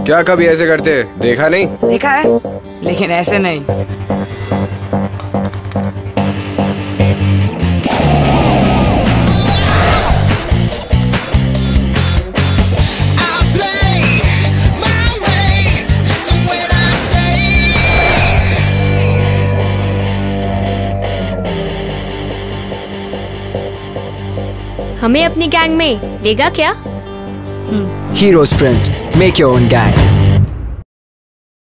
क्या कभी ऐसे करते देखा नहीं? देखा है, लेकिन ऐसे नहीं। हमें अपनी गैंग में लेगा क्या? Hero Sprint. Make your own gang.